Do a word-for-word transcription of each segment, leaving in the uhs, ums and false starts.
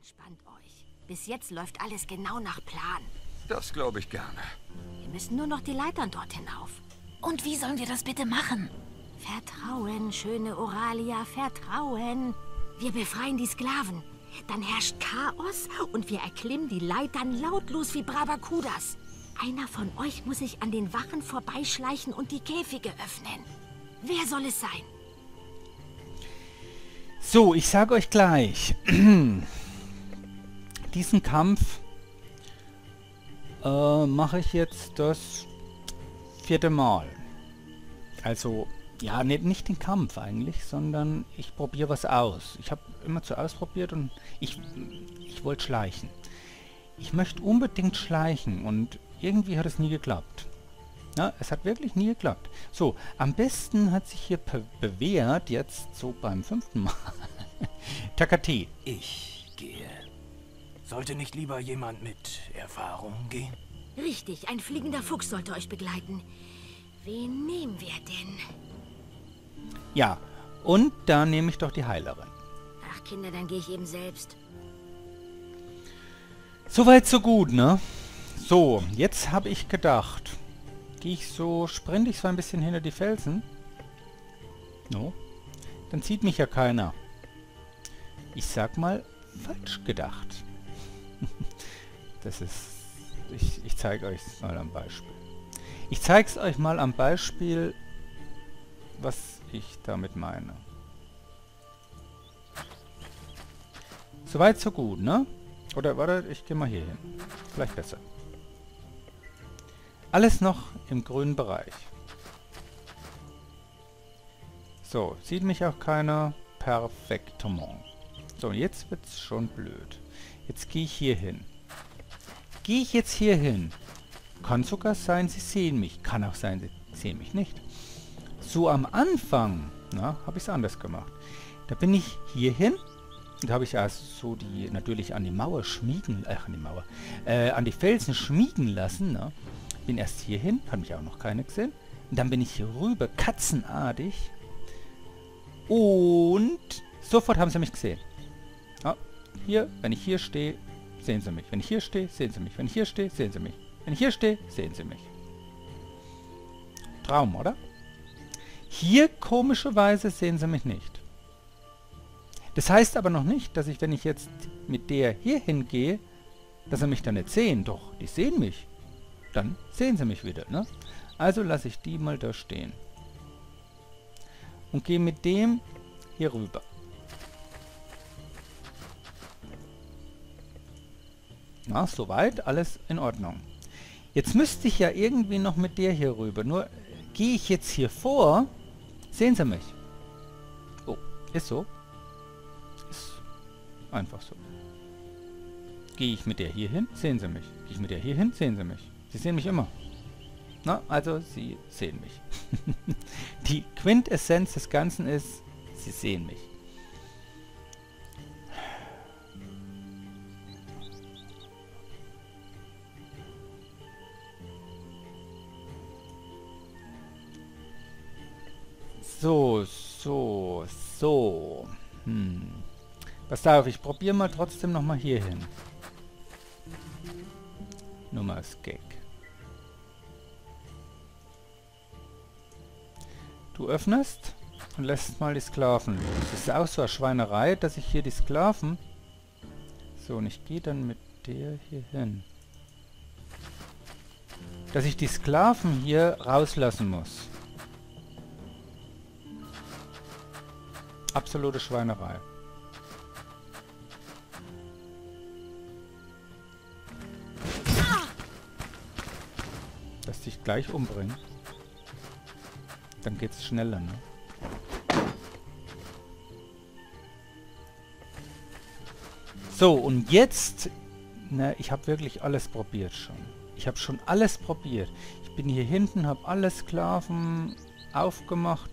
Entspannt euch. Bis jetzt läuft alles genau nach Plan. Das glaube ich gerne. Wir müssen nur noch die Leitern dort hinauf. Und wie sollen wir das bitte machen? Vertrauen, schöne Oralia, Vertrauen. Wir befreien die Sklaven. Dann herrscht Chaos und wir erklimmen die Leitern lautlos wie Bravakudas. Einer von euch muss sich an den Wachen vorbeischleichen und die Käfige öffnen. Wer soll es sein? So, ich sage euch gleich. Diesen Kampf äh, mache ich jetzt das vierte Mal. Also, ja, nicht, nicht den Kampf eigentlich, sondern ich probiere was aus. Ich habe immer zu ausprobiert und ich, ich wollte schleichen. Ich möchte unbedingt schleichen und irgendwie hat es nie geklappt. Ja, es hat wirklich nie geklappt. So, am besten hat sich hier bewährt, jetzt so beim fünften Mal, Takate. Ich gehe. Sollte nicht lieber jemand mit Erfahrung gehen? Richtig, ein fliegender Fuchs sollte euch begleiten. Wen nehmen wir denn? Ja, und da nehme ich doch die Heilerin. Ach Kinder, dann gehe ich eben selbst. Soweit so gut, ne? So, jetzt habe ich gedacht, gehe ich so, sprinte ich so ein bisschen hinter die Felsen. No, dann sieht mich ja keiner. Ich sag mal, falsch gedacht. Das ist, ich, ich zeige euch mal am Beispiel. Ich zeige es euch mal am Beispiel, was ich damit meine. Soweit so gut, ne? Oder warte, ich gehe mal hier hin. Vielleicht besser. Alles noch im grünen Bereich. So, sieht mich auch keiner. Perfektement. So, jetzt wird es schon blöd. Jetzt gehe ich hier hin. Gehe ich jetzt hier hin? Kann sogar sein, sie sehen mich. Kann auch sein, sie sehen mich nicht. So am Anfang, na, habe ich es anders gemacht. Da bin ich hier hin. Da habe ich also so die natürlich an die Mauer schmiegen, ach an die Mauer, äh, an die Felsen schmiegen lassen. Na. Bin erst hier hin, hat mich auch noch keiner gesehen. Und dann bin ich hier rüber, katzenartig. Und sofort haben sie mich gesehen. Ja, hier, wenn ich hier stehe, sehen sie mich. Wenn ich hier stehe, sehen sie mich. Wenn ich hier stehe, sehen sie mich. Wenn ich hier stehe, sehen sie mich. Traum, oder? Hier, komischerweise, sehen sie mich nicht. Das heißt aber noch nicht, dass ich, wenn ich jetzt mit der hier hingehe, dass sie mich dann nicht sehen. Doch, die sehen mich. Dann sehen sie mich wieder, ne? Also lasse ich die mal da stehen. Und gehe mit dem hier rüber. Na, soweit, alles in Ordnung. Jetzt müsste ich ja irgendwie noch mit der hier rüber. Nur gehe ich jetzt hier vor, sehen sie mich. Oh, ist so. Ist einfach so. Gehe ich mit der hier hin, sehen sie mich. Gehe ich mit der hier hin, sehen sie mich. Sie sehen mich immer. Na, also sie sehen mich. Die Quintessenz des Ganzen ist, sie sehen mich. So, so, so. Hm. Pass auf, ich probiere mal trotzdem noch mal hier hin. Nur mal als Gag. Du öffnest und lässt mal die Sklaven los. Das ist auch so eine Schweinerei, dass ich hier die Sklaven... So, und ich gehe dann mit der hier hin. Dass ich die Sklaven hier rauslassen muss. Absolute Schweinerei. Dass dich gleich umbringen. Dann geht's schneller, ne? So, und jetzt... Ne, ich habe wirklich alles probiert schon. Ich habe schon alles probiert. Ich bin hier hinten, habe alle Sklaven aufgemacht.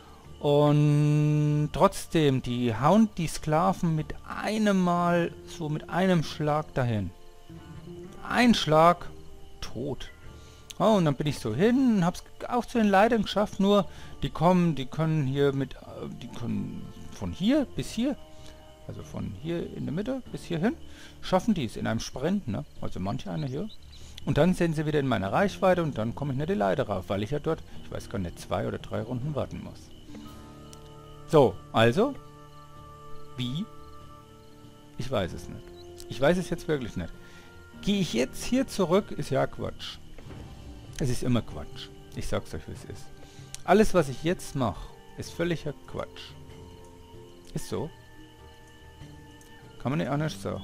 Und trotzdem, die hauen die Sklaven mit einem Mal, so mit einem Schlag dahin. Ein Schlag, tot. Oh, und dann bin ich so hin und hab's auch zu den Leitern geschafft, nur die kommen, die können hier mit, die können von hier bis hier Also von hier in der Mitte bis hierhin. Schaffen die es in einem Sprint, ne? Also manche eine hier. Und dann sind sie wieder in meiner Reichweite und dann komme ich nicht die Leiter rauf, weil ich ja dort, ich weiß gar nicht, zwei oder drei Runden warten muss. So, also, wie? Ich weiß es nicht. Ich weiß es jetzt wirklich nicht. Gehe ich jetzt hier zurück, ist ja Quatsch. Es ist immer Quatsch. Ich sag's euch, wie es ist. Alles, was ich jetzt mache, ist völliger Quatsch. Ist so. Kann man nicht anders sagen.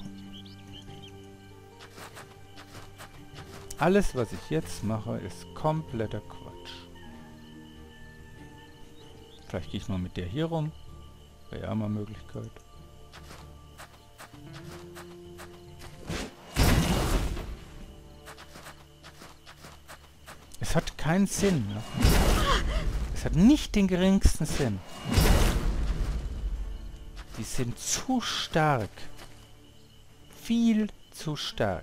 Alles, was ich jetzt mache, ist kompletter Quatsch. Vielleicht gehe ich mal mit der hier rum. Wäre ja mal eine Möglichkeit. Es hat keinen Sinn. Ne? Es hat nicht den geringsten Sinn. Die sind zu stark. Viel zu stark.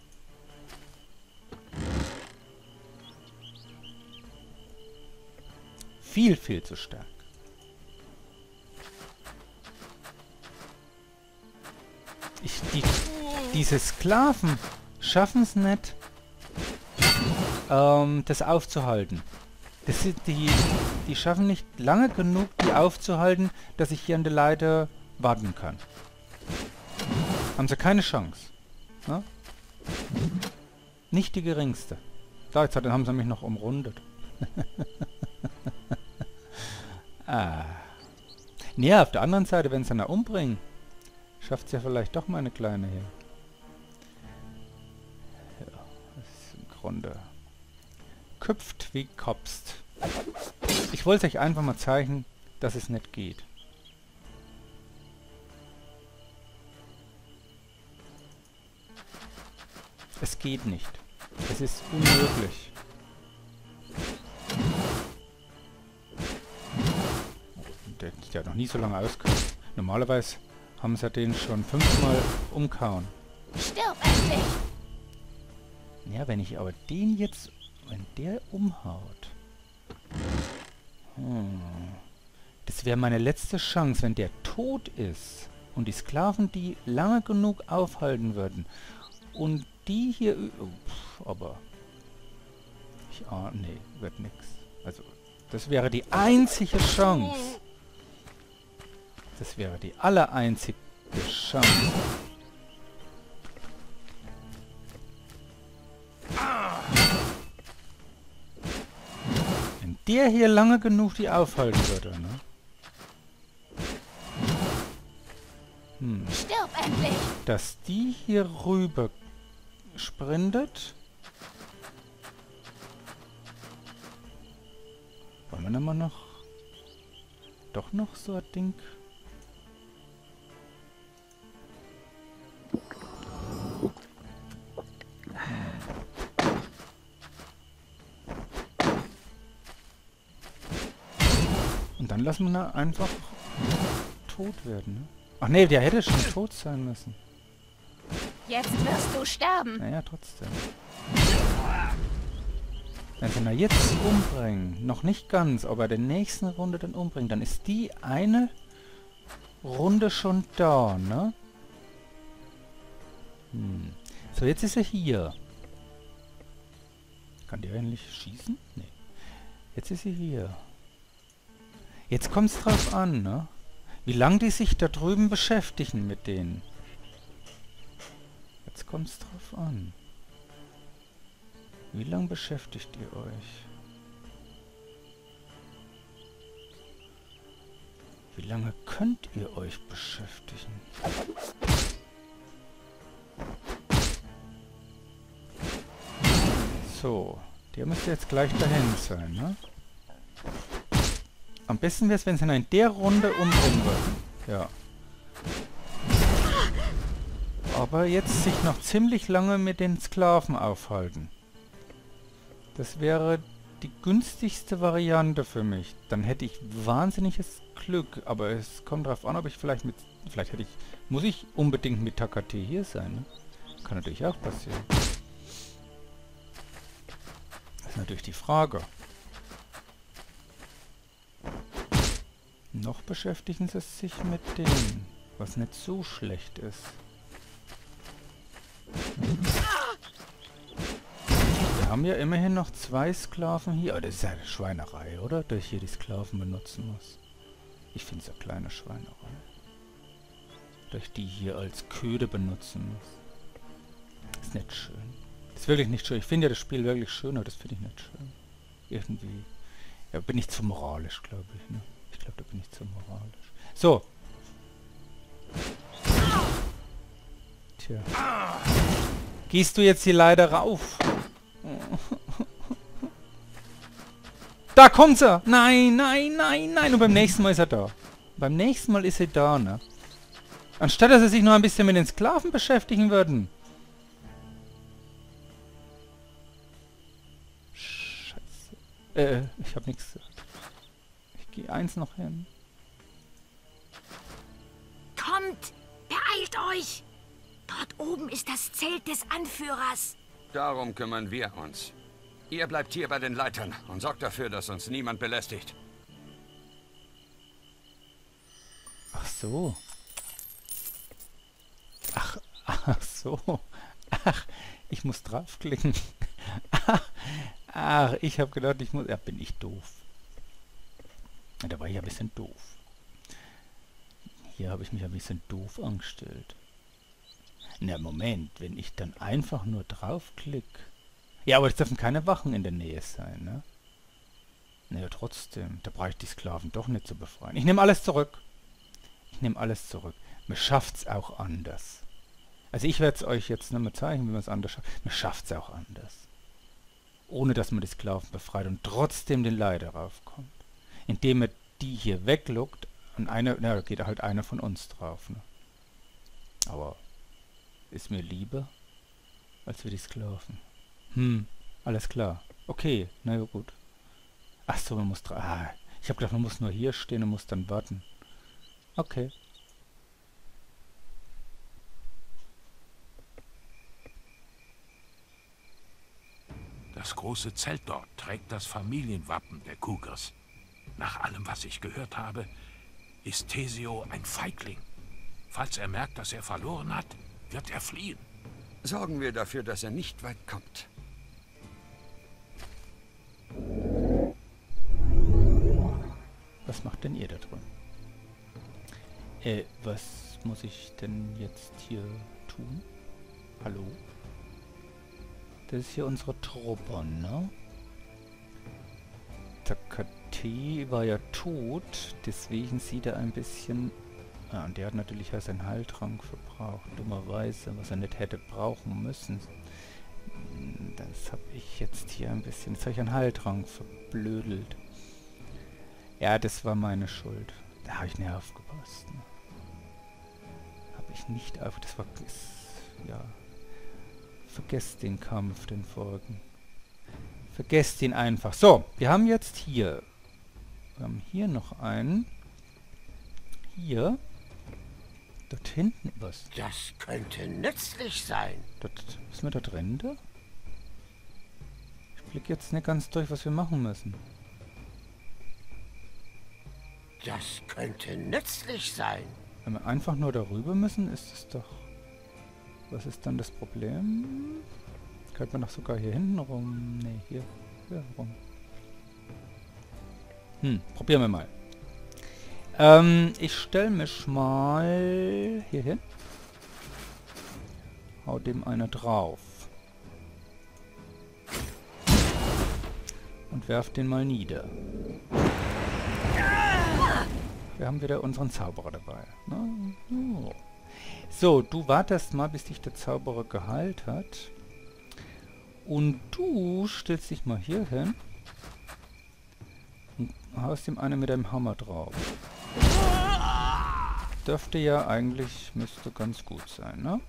Viel, viel zu stark. Ich, die, diese Sklaven schaffen es nicht, ähm, das aufzuhalten. Das sind die, die schaffen nicht lange genug, die aufzuhalten, dass ich hier an der Leiter warten kann. Haben sie keine Chance. Ne? Nicht die geringste. Da, jetzt haben sie mich noch umrundet. Ah. Nee, auf der anderen Seite, wenn sie dann umbringen, schafft es ja vielleicht doch mal eine kleine hier. Ja, das ist im Grunde köpft wie kopst. Ich wollte euch einfach mal zeigen, dass es nicht geht. Es geht nicht. Es ist unmöglich. Der, der hat noch nie so lange ausgehalten. Normalerweise haben sie den schon fünfmal umgehauen. Stirb endlich! Ja, wenn ich aber den jetzt... Wenn der umhaut... Hm, das wäre meine letzte Chance, wenn der tot ist und die Sklaven die lange genug aufhalten würden. Und die hier... Uff, aber... Ich ah, nee, wird nix. Also, das wäre die einzige Chance. Das wäre die allereinzige Chance. Wenn der hier lange genug die aufhalten würde, ne? Hm. Stirb endlich! Dass die hier rüber sprintet. Wollen wir denn mal noch... Doch noch so ein Ding... Und dann lassen wir ihn einfach tot werden, ne? Ach nee, der hätte schon tot sein müssen. Jetzt wirst du sterben. Naja, trotzdem. Wenn sie ihn jetzt umbringen, noch nicht ganz, aber bei der nächsten Runde dann umbringen, dann ist die eine Runde schon da, ne? Hm. So, jetzt ist er hier. Kann der eigentlich schießen? Nee. Jetzt ist sie hier. Jetzt kommt es drauf an, ne? Wie lange die sich da drüben beschäftigen mit denen. Jetzt kommt es drauf an. Wie lange beschäftigt ihr euch? Wie lange könnt ihr euch beschäftigen? So, der müsste jetzt gleich dahin sein, ne? Am besten wäre es, wenn sie in der Runde umbringen würden. Ja. Aber jetzt sich noch ziemlich lange mit den Sklaven aufhalten. Das wäre die günstigste Variante für mich. Dann hätte ich wahnsinniges Glück. Aber es kommt darauf an, ob ich vielleicht mit... Vielleicht hätte ich... Muss ich unbedingt mit Takate hier sein, ne? Kann natürlich auch passieren. Das ist natürlich die Frage. Noch beschäftigen sie sich mit denen. Was nicht so schlecht ist. Wir haben ja immerhin noch zwei Sklaven hier. Oh, das ist ja eine Schweinerei, oder? Dass ich hier die Sklaven benutzen muss. Ich finde es eine kleine Schweinerei. Dass ich die hier als Köder benutzen muss. Ist nicht schön. Ist wirklich nicht schön. Ich finde ja das Spiel wirklich schön, aber das finde ich nicht schön. Irgendwie. Ja, bin ich zu moralisch, glaube ich. Ne? Ich glaube, da bin ich zu moralisch. So. Tja. Gehst du jetzt hier leider rauf? Da kommt er! Nein, nein, nein, nein! Und beim nächsten Mal ist er da. Beim nächsten Mal ist er da, ne? Anstatt dass sie sich noch ein bisschen mit den Sklaven beschäftigen würden. Scheiße. Äh, ich hab nichts gesagt. Ich gehe eins noch hin. Kommt! Beeilt euch! Dort oben ist das Zelt des Anführers. Darum kümmern wir uns. Ihr bleibt hier bei den Leitern und sorgt dafür, dass uns niemand belästigt. Ach so. Ach, ach so. Ach, ich muss draufklicken. Ach, ach ich habe gedacht, ich muss... Ja, bin ich doof. Da war ich ein bisschen doof. Hier habe ich mich ein bisschen doof angestellt. Na, Moment, wenn ich dann einfach nur draufklicke... Ja, aber es dürfen keine Wachen in der Nähe sein, ne? Naja, trotzdem, da brauche ich die Sklaven doch nicht zu befreien. Ich nehme alles zurück. Ich nehme alles zurück. Man schafft's auch anders. Also ich werde es euch jetzt nicht mehr zeigen, wie man es anders schafft. Man schafft's auch anders. Ohne, dass man die Sklaven befreit und trotzdem den Leiter raufkommt. Indem er die hier wegluckt und einer, na, da geht halt einer von uns drauf, ne? Aber ist mir lieber, als wir die Sklaven. Hm, alles klar. Okay, na ja, gut. Ach so, man muss... Ah, ich habe gedacht, man muss nur hier stehen und muss dann warten. Okay. Das große Zelt dort trägt das Familienwappen der Cougars. Nach allem, was ich gehört habe, ist Teseo ein Feigling. Falls er merkt, dass er verloren hat, wird er fliehen. Sorgen wir dafür, dass er nicht weit kommt. Was macht denn ihr da drin? Äh, was muss ich denn jetzt hier tun? Hallo? Das ist hier unsere Truppe, ne? Takate war ja tot, deswegen sieht er ein bisschen... Ah, und der hat natürlich ja seinen Heiltrank verbraucht, dummerweise, was er nicht hätte brauchen müssen. Das habe ich jetzt hier ein bisschen... Jetzt habe ich einen Heiltrank verblödelt. Ja, das war meine Schuld. Da habe ich nicht aufgepasst. Ne? Habe ich nicht auf... Das war... Ja... Vergesst den Kampf, den Folgen. Vergesst ihn einfach. So, wir haben jetzt hier... Wir haben hier noch einen. Hier. Dort hinten was. Das könnte nützlich sein. Dort, ist mir da drin, da? Ich blicke jetzt nicht ganz durch, was wir machen müssen. Das könnte nützlich sein. Wenn wir einfach nur darüber müssen, ist es doch... Was ist dann das Problem? Könnte man doch sogar hier hinten rum... Ne, hier, hier rum. Hm, probieren wir mal. Ähm, ich stelle mich mal hier hin. Hau dem einer drauf. Und werf den mal nieder. Wir haben wieder unseren Zauberer dabei. Ne? Oh. So, du wartest mal, bis dich der Zauberer geheilt hat. Und du stellst dich mal hier hin. Und haust ihm einen mit einem Hammer drauf. Dürfte ja eigentlich, müsste ganz gut sein, ne?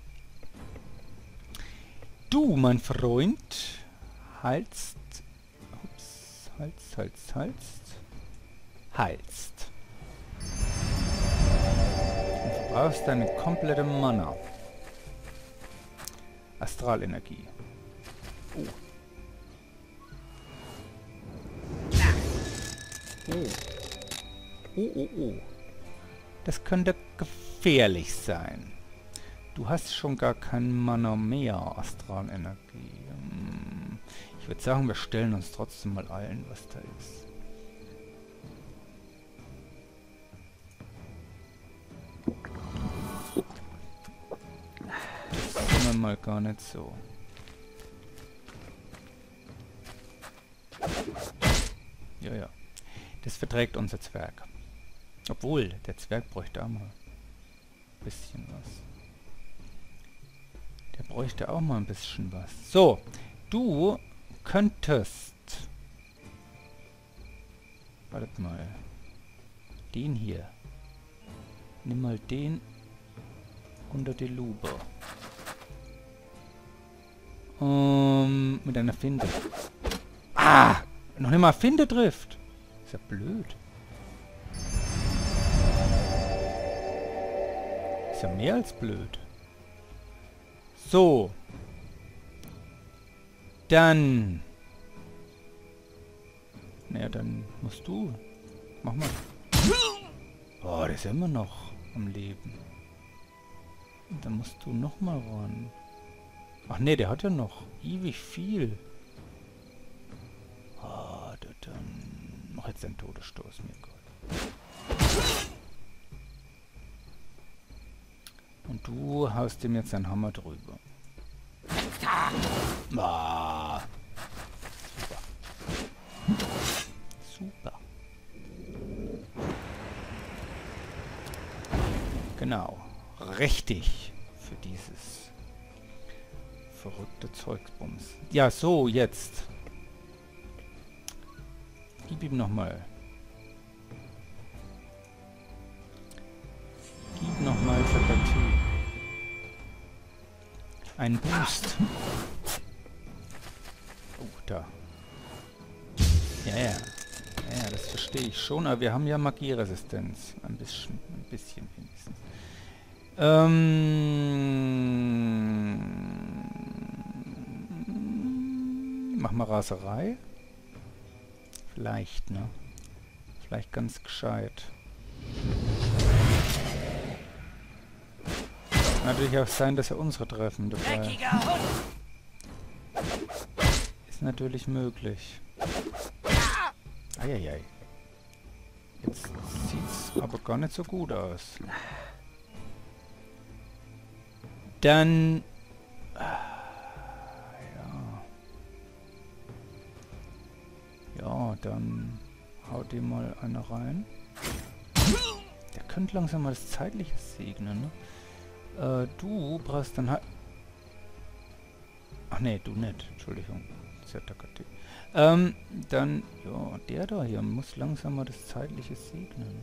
Du, mein Freund, heilst... Ups, heilst, heilst, heilst. Heilst. Und verbrauchst deine komplette Mana. Astralenergie. Oh. Oh. Oh, oh, oh. Das könnte gefährlich sein. Du hast schon gar kein Mana mehr, Astralenergie. Hm. Ich würde sagen, wir stellen uns trotzdem mal ein, was da ist. Das ist immer mal gar nicht so. Ja, ja. Das verträgt unser Zwerg. Obwohl, der Zwerg bräuchte auch mal ein bisschen was. Der bräuchte auch mal ein bisschen was. So, du könntest... Wartet mal. Den hier. Nimm mal den unter die Lupe. Um, mit einer Finte. Ah! Noch nicht mal Finte trifft. Ist ja blöd. Ist ja mehr als blöd. So. Dann. Naja, dann musst du. Mach mal. Oh, der ist ja immer noch am Leben. Und dann musst du noch mal ran. Ach nee, der hat ja noch ewig viel. Oh, dann mach jetzt den Todesstoß, mir Gott. Und du haust ihm jetzt einen Hammer drüber. Ah. Super. Super. Genau. Richtig. Für dieses verrückte Zeugsbums. Ja, so, jetzt. Gib ihm nochmal. Gib nochmal für Partie. Ein Boost. Oh, da. Ja, ja. Ja, das verstehe ich schon, aber wir haben ja Magieresistenz. Ein bisschen, ein bisschen wenigstens. Ähm... Mach mal Raserei. Vielleicht, ne? Vielleicht ganz gescheit. Kann natürlich auch sein, dass er unsere treffen dabei. Ist natürlich möglich. Eieiei. Jetzt sieht's aber gar nicht so gut aus. Dann... Ja, dann haut ihm mal eine rein. Der könnte langsam mal das Zeitliche segnen, ne? Äh, du brauchst dann halt... Ach nee, du nicht. Entschuldigung. Ähm, dann... Ja, der da hier muss langsam mal das Zeitliche segnen.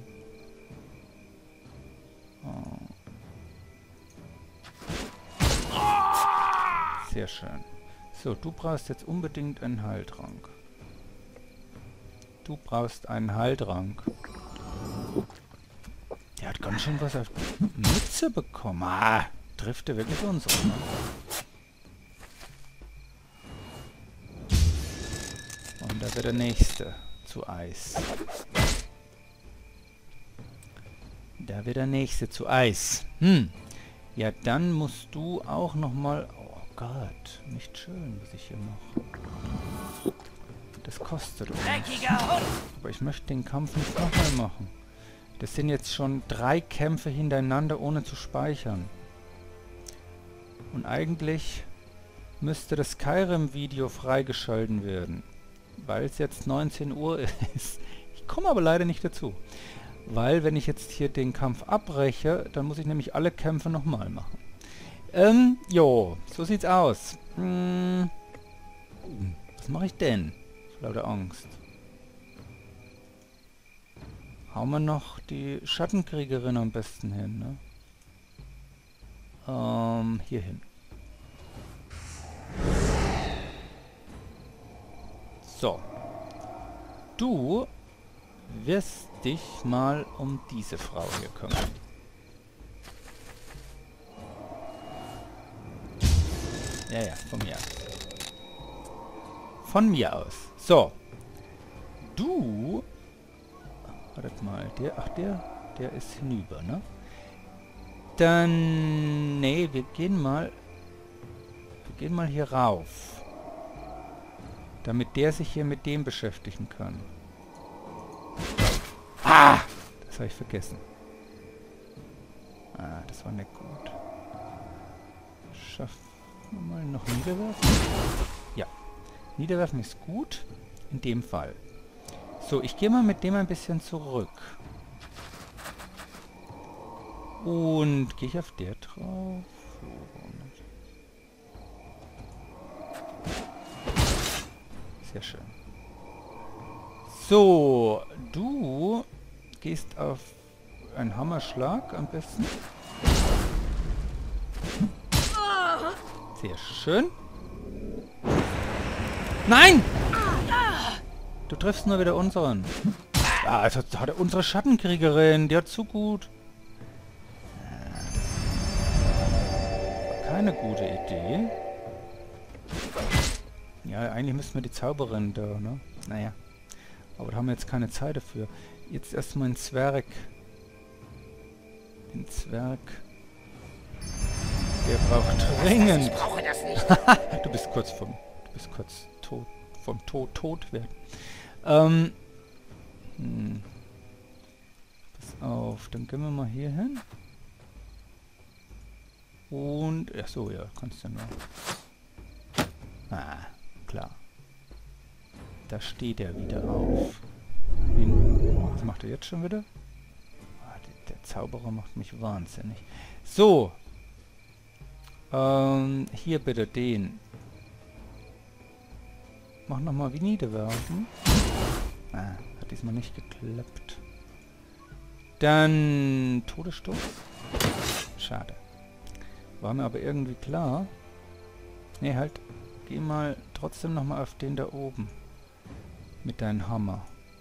Oh. Sehr schön. So, du brauchst jetzt unbedingt einen Heiltrank. Du brauchst einen Heiltrank. Der hat ganz schön was auf die Mütze bekommen. Ah, trifft er wirklich unsere, ne? Und da wird der nächste zu Eis. Da wird der nächste zu Eis. Hm. Ja, dann musst du auch noch mal... Oh Gott, nicht schön, was ich hier mache. Das kostet uns. Aber ich möchte den Kampf nicht nochmal machen. Das sind jetzt schon drei Kämpfe hintereinander, ohne zu speichern. Und eigentlich müsste das Skyrim-Video freigeschalten werden. Weil es jetzt neunzehn Uhr ist. Ich komme aber leider nicht dazu. Weil, wenn ich jetzt hier den Kampf abbreche, dann muss ich nämlich alle Kämpfe nochmal machen. Ähm, jo, so sieht's aus. Hm, was mache ich denn? Lauter Angst. Hauen wir noch die Schattenkriegerin am besten hin, ne? Ähm, hier hin. So. Du wirst dich mal um diese Frau hier kümmern. Ja, ja, von mir aus. Von mir aus. So. Du... Wartet mal, der... Ach, der... Der ist hinüber, ne? Dann... Nee, wir gehen mal... Wir gehen mal hier rauf. Damit der sich hier mit dem beschäftigen kann. Ah! Das habe ich vergessen. Ah, das war nicht gut. Schaffen wir mal noch niederwerfen? Ja. Niederwerfen ist gut. In dem Fall. So, ich gehe mal mit dem ein bisschen zurück. Und gehe ich auf der drauf? Sehr schön. So, du gehst auf einen Hammerschlag am besten. Sehr schön. Nein! Du triffst nur wieder unseren. Ah, also hat er unsere Schattenkriegerin. Die hat zu gut. Keine gute Idee. Ja, eigentlich müssten wir die Zauberin da, ne? Naja. Aber da haben wir jetzt keine Zeit dafür. Jetzt erstmal ein Zwerg. Den Zwerg. Der braucht dringend. Ich brauche das nicht. Du bist kurz vom... Du bist kurz tot. Vom Tod tot werden. Ähm. Hm. Pass auf. Dann gehen wir mal hier hin. Und... Ach so, ja. Kannst du nur... Ah, klar. Da steht er wieder auf. Wen, was macht er jetzt schon wieder? Ah, der, der Zauberer macht mich wahnsinnig. So. Ähm, hier bitte den. Mach nochmal wie niederwerfen. Ah, hat diesmal nicht geklappt. Dann Todesstoß. Schade. War mir aber irgendwie klar. Ne, halt. Geh mal trotzdem nochmal auf den da oben. Mit deinem Hammer.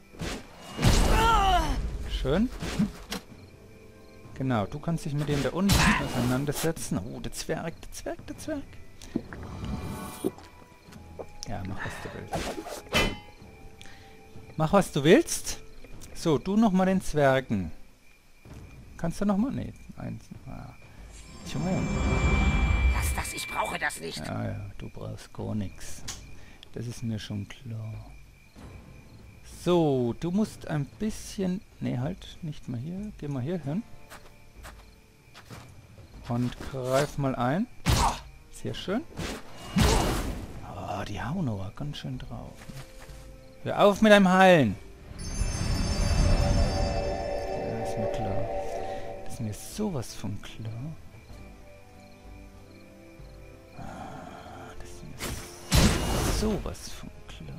Schön. Genau, du kannst dich mit dem da unten auseinandersetzen. Oh, der Zwerg, der Zwerg, der Zwerg. Ja, mach was du willst. Mach was du willst. So, du nochmal den Zwergen. Kannst du nochmal? Ne, eins. Ah. Junge. Lass das, ich brauche das nicht. Ja, ja, du brauchst gar nichts. Das ist mir schon klar. So, du musst ein bisschen... Ne, halt, nicht mal hier. Geh mal hier hin. Und greif mal ein. Sehr schön. Oh, die hauen aber ganz schön drauf. Hör auf mit deinem Heilen. Ja, ist mir klar. Das ist mir sowas von klar. Das ist mir sowas von klar.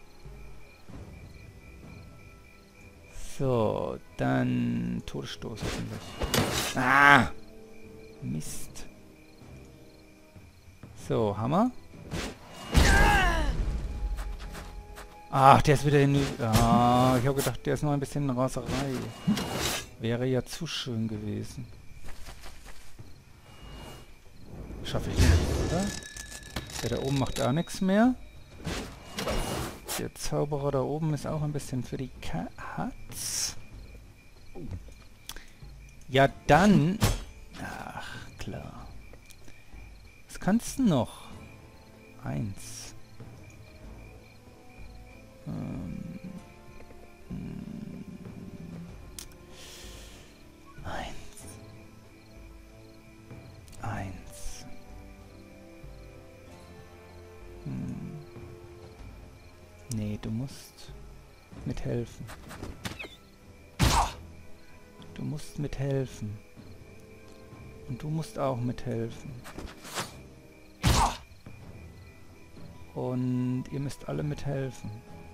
So, dann Todesstoß hoffentlich. Ah! Mist. So, Hammer. Ach, der ist wieder in... Ah, ich habe gedacht, der ist noch ein bisschen Raserei. Wäre ja zu schön gewesen. Schaffe ich nicht, oder? Der da oben macht auch nichts mehr. Der Zauberer da oben ist auch ein bisschen für die Katz. Ja, dann... Ach, klar. Was kannst du noch? Eins. Ähm, hm. Eins. Eins. Hm. Nee, du musst mithelfen. Du musst mithelfen. Und du musst auch mithelfen. Und ihr müsst alle mithelfen.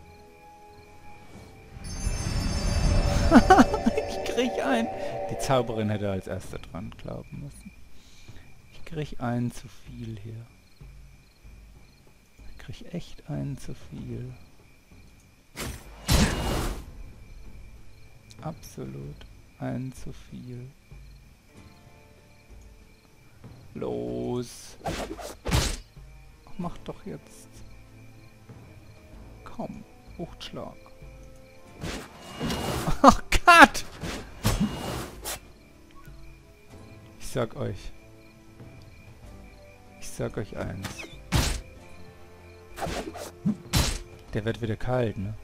Ich krieg ein. Die Zauberin hätte als erster dran glauben müssen. Ich krieg einen zu viel hier. Ich krieg echt einen zu viel. Absolut einen zu viel. Los. Mach doch jetzt. Komm, Wuchtschlag. Oh Gott! sag euch. Ich sag euch eins. Der wird wieder kalt, ne?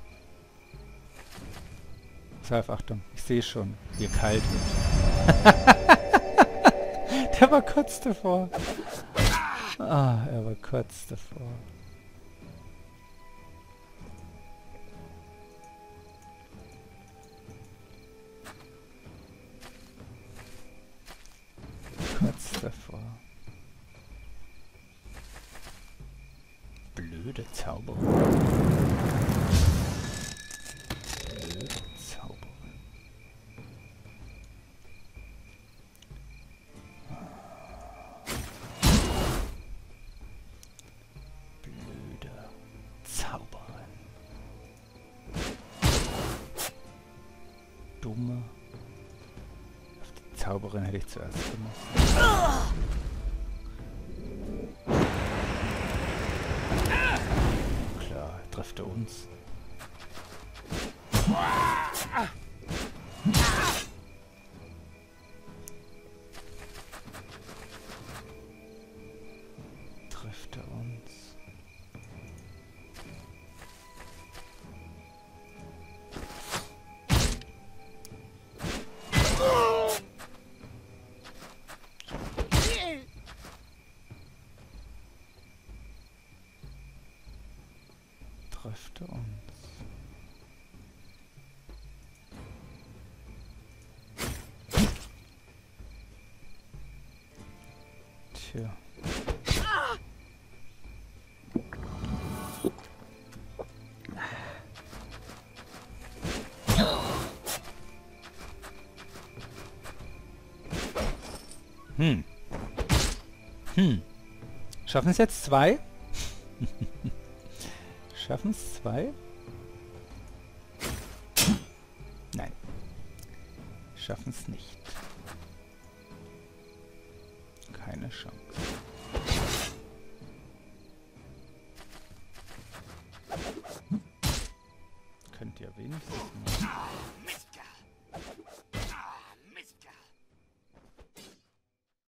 Salf, Achtung. Ich sehe schon, wie er kalt wird. Der war kurz davor. Ah, er war kurz davor. Kurz davor. Blöde Zauberer. Blöde Zauberer. Blöde Zauberin. Dumme. Auf die Zauberin hätte ich zuerst gemacht. Klar, trifft er uns. Trifft er uns. Trifft er uns. Tja. Hm. Hm. Schaffen es jetzt zwei? Schaffen es zwei? Nein. Schaffen es nicht. Keine Chance. Könnt ihr wenigstens mal...